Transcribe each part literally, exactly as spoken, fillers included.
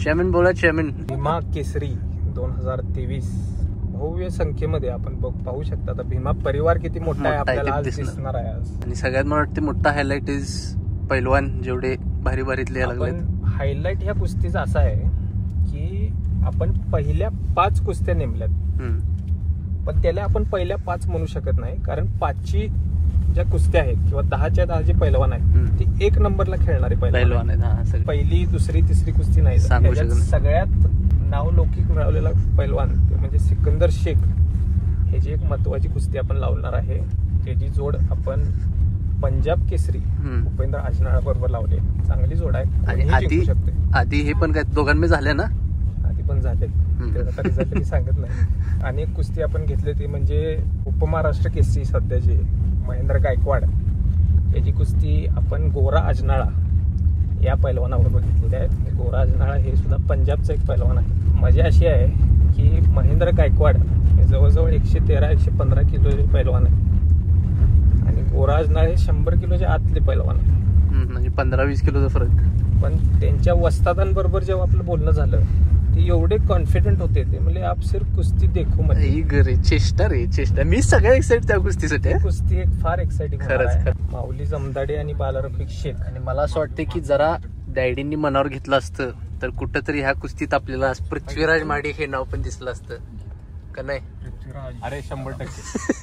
Chairman बोला chairman. Bhima केसरी दोन हजार तेवीस भव्य संख्येमध्ये आपण पाहू शकता. आता भीमा परिवार किती मोठा आहे आपल्याला आज दिसणार आहे आज. आणि सगळ्यात मला वाटते मोठा हायलाइट इज पैलवान जेवढे भारी भारीतले लागले. हायलाइट ह्या कुस्तीचा असा आहे की आपण पहिल्या पाच कुस्त्या नेमल्यात, पण त्याला आपण पहिल्या पाच म्हणू शकत नाही, कारण पाचची ज्या कुस्त्या आहेत किंवा दहाच्या दहा जे पैलवान आहेत ती एक नंबरला खेळणारे पैलवान आहेत. पहिली दुसरी तिसरी कुस्ती नाही. सगळ्यात नावलौकिक मिळवलेला पैलवान म्हणजे सिकंदर शेख ह्याची एक महत्वाची कुस्ती आपण लावणार आहे. त्याची जोड आपण पंजाब केसरी उपेंद्र आजनाळा बरोबर लावले. चांगली जोड आहे आणि आधी आधी हे पण काय दोघांमध्ये झाले ना, आधी पण झाले, त्याचा रिझल्ट मी सांगत नाही. आणि एक कुस्ती आपण घेतली ती म्हणजे उपमहाराष्ट्र केसरी सध्याची महेंद्र गायकवाड याची कुस्ती आपण गोरा अजनाळा या पैलवानाबरोबर घेतलेली आहे. गोरा अजनाळा हे सुद्धा पंजाबचं एक पैलवान आहे. मजा अशी आहे की महेंद्र गायकवाड हे जवळजवळ एकशे तेरा एकशे पंधरा किलोचे पैलवान आहे आणि गोरा अजनाळा हे शंभर किलोच्या आतले पैलवान आहे, म्हणजे पंधरा वीस किलोचा फरक. पण त्यांच्या वस्तादांबरोबर जेव्हा आपलं बोलणं झालं ते एवढे कॉन्फिडंट होते, ते म्हणजे आप सिर्फ कुस्ती देखू मध्ये चेष्टा रे चेष्टा. मी सगळ्या एक्साइट त्या कुस्तीसाठी. कुस्ती एक फार एक्साइटिंग खरंच. माऊली जमदाडे आणि बालारफिक शेख. आणि मला असं वाटतं की जरा डॅडींनी मनावर घेतलं असतं तर कुठंतरी ह्या कुस्तीत आपल्याला पृथ्वीराज महाडिक हे नाव पण दिसलं असतं का नाही? पृथ्वीराज अरे शंभर टक्के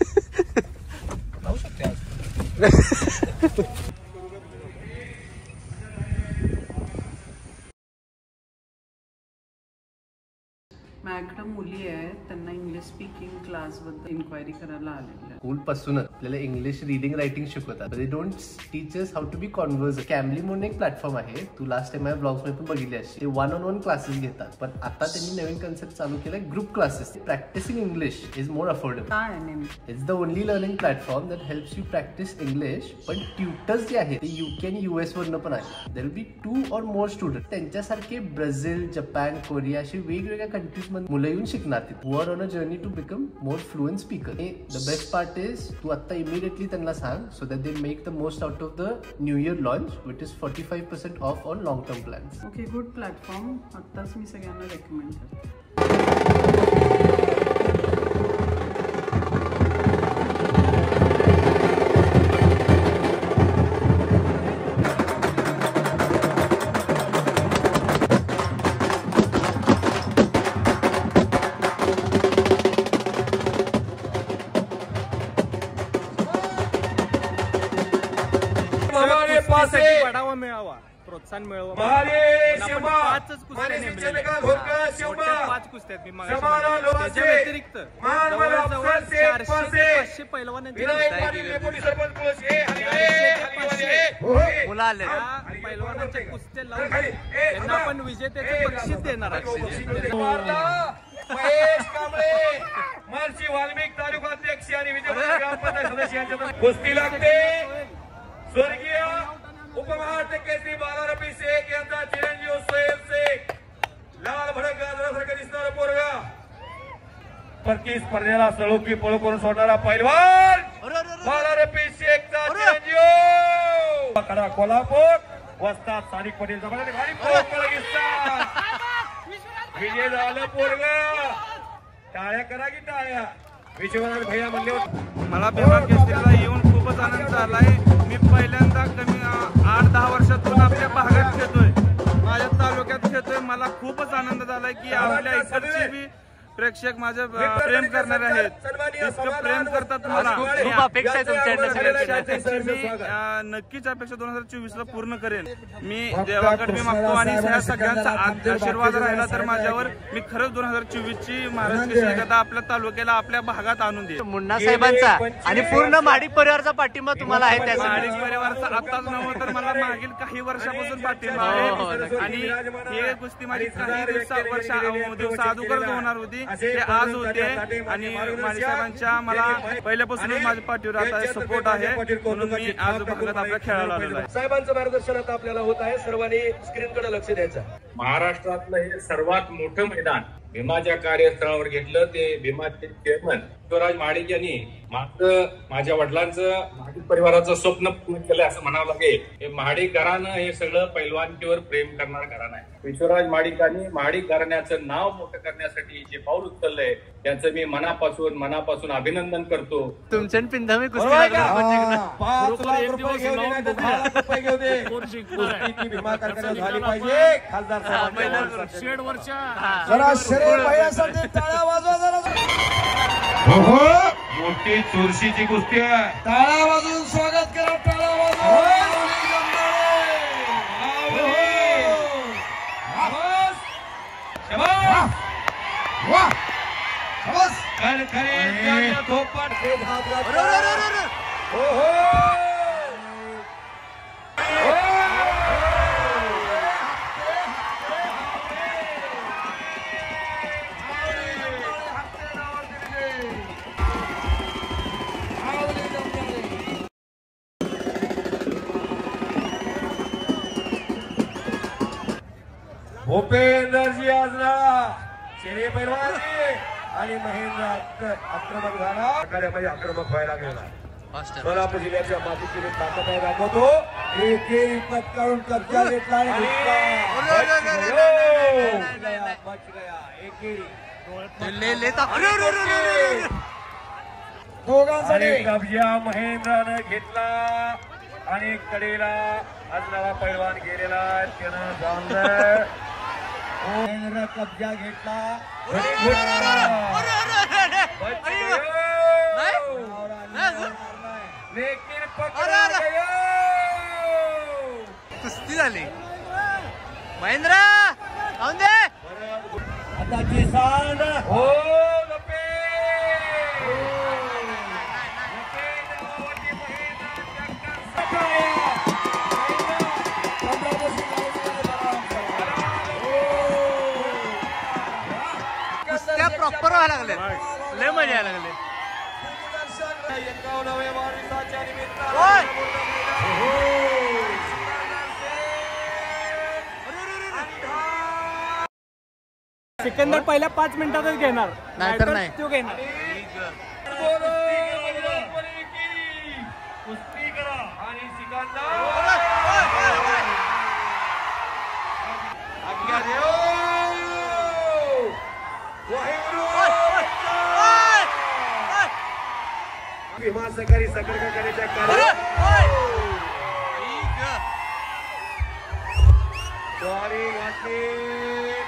माझ्याकडे मुली आहेत, त्यांना इंग्लिश स्पीकिंग क्लास बद्दल इन्क्वायरी करायला आलेल्या. स्कूल पासून आपल्याला इंग्लिश रिडिंग रायटिंग शिकवतात. They don't teach us how to be converse. Cambly म्हणून एक प्लॅटफॉर्म आहे, तू लास्ट टाइम माझ्या ब्लॉग्स मध्ये पण बघितली असते. ते वन ऑन वन क्लासेस घेतात, पण आता त्यांनी नवीन कन्सेप्ट चालू केलाय group classes. Practicing English is more affordable. काय नेमकं? It's the only learning platform that helps you practice English. पण ट्युटर्स जे आहेत ते युके आणि युएस वरनं पण आहे. देर विल बी टू और मोर स्टुडंट. त्यांच्यासारखे ब्राझील, जपान, कोरिया अशी वेगवेगळ्या कंट्रीज मध्ये मुलं येऊन शिकणार. who are on a journey to become more fluent speaker. The best part is तू आता immediately त्यांना सांग so that they make the most out of the new year launch which is forty-five percent off on long term plans. Okay, good platform. आत्ताच मी सगळ्यांना recommend करते. बढावा मिळावा, प्रोत्साहन मिळावं. पाचच कुस्त्या नेमलेल्या, पाच कुस्त्या मी त्याच्या व्यतिरिक्त जवळजवळ चारशे ते पाचशे पैलवानांची पैलवानांच्या कुस्त्या लावून त्यांना आपण विजेत्याचे बक्षीस देणार आहे. वाल्मिक तालुकाध्यक्ष आणि विजय ग्रामपंचायत सदस्यांच्या कुस्ती लागते. स्वर्गीय उपमहाराष्ट्र केसरी बालारफी शेख यांचा चिरंजीव सोहेल शेख, लाल भडक गाजरासारखं दिसणारा पोरगा, प्रति स्पर्धेला सळोकी पळू करून सोडणारा पैलवान बालारफी शेखचा चिरंजीव. कडा कोल्हापूर वस्ताद सादिक पटेल जबरदस्त भारी पळा विजय झालं पोरगा. टाळ्या करा की टाळ्या. विश्वराज भैया म्हणले मला भीमा केसरीला येऊन खूपच आनंद झालाय. मी पहिल्यांदा कमी आठ दहा वर्षातून आपल्या भागात खेळतोय, माझ्या तालुक्यात खेळतोय. मला खूपच आनंद झालाय की आपल्या इकडचे बी प्रेक्षक माझे प्रेम करणारे आहेत. इतकं प्रेम करतात मला. नक्कीच अपेक्षा दोन हजार चोवीस ला पूर्ण करेन. मी देवाकडे मी मागतो आणि ह्या सगळ्यांचा आशीर्वाद राहिला तर माझ्यावर मी खरंच दोन हजार चोवीस ची महाराष्ट्र केसरी गदा आपल्या तालुक्याला आपल्या भागात आणून देईल. मुन्ना साहेबांचा आणि पूर्ण महाडिक परिवाराचा पाठिंबा तुम्हाला आहे. त्या महाडिक परिवाराचा आताच नव्हतं तर मला मागील काही वर्षापासून पाठिंबा आहे. आणि हे कुस्ती माझी काही दिवसा वर्ष दिवसा अगोदरच होणार होती, ते आज होते. आणि माळी साहेबांच्या मला पहिल्यापासूनच माझ्या पाठीवर आता सपोर्ट आहे, म्हणून मी आज भागात आपल्या खेळायला आलेलो आहे. साहेबांचं मार्गदर्शन आता आपल्याला होत आहे. सर्वांनी स्क्रीनकडे लक्ष द्यायचं. महाराष्ट्रातलं हे सर्वात मोठं मैदान भीमाच्या कार्यस्थळावर घेतलं ते भीमाचे चेअरमन विश्वराज महाडिक यांनी मात्र माझ्या वडिलांचं महाडिक परिवाराचं स्वप्न पूर्ण केलं असं म्हणावं लागेल. हे महाडिक घराणं हे सगळं पैलवानकीवर प्रेम करणारं घराणं आहे. विश्वराज महाडिकांनी महाडिक घराण्याचं नाव मोठं करण्यासाठी जे पाऊल उचललंय त्याचं मी मनापासून मनापासून अभिनंदन करतो. तुमच्या पिंधामी पाच लाख रुपये घेऊ दे नाही तर दहा लाख रुपये घेऊ दे. कुस्तीची भीमा कारखान्यात झाली पाहिजे. खासदार जरा शरीर भैयासाठी टाळ्या वाजवा जरा. मोठी चुरशीची कुस्ती आहे. टाळ्या वाजवून स्वागत करा. टाळ्या वाजवा. भूपेंद्रजी आजरा शेरे पैलवानी आणि महेंद्र आक्रमक झाला. आखाड्यामध्ये आक्रमक व्हायला गेला. कोल्हापूर जिल्ह्याच्या मातीची ताकद आहे दाखवतो. एक एक पटकावून कब्जा घेतला आणि दोघांसाठी कब्जा महेंद्रानं घेतला आणि कडेला आज नवा पैलवान गेलेला त्यानं जाणलं. महेंद्र कब्जा घेतला. कुस्ती झाली. महेंद्र आता किसान हो प्रॉपर व्हायला लागले. लय मजा यायला लागले. एकावन्नाव्या वाढदिवसाच्या निमित्तानं सिकंदर पहिल्या पाच मिनिटातच घेणार नाहीतर नाही तो घेणार. कुस्ती करा आणि सिकंदर आज्ञा देव. भीमा सहकारी साखर कारखान्याच्या कार्य द्वारे घातले.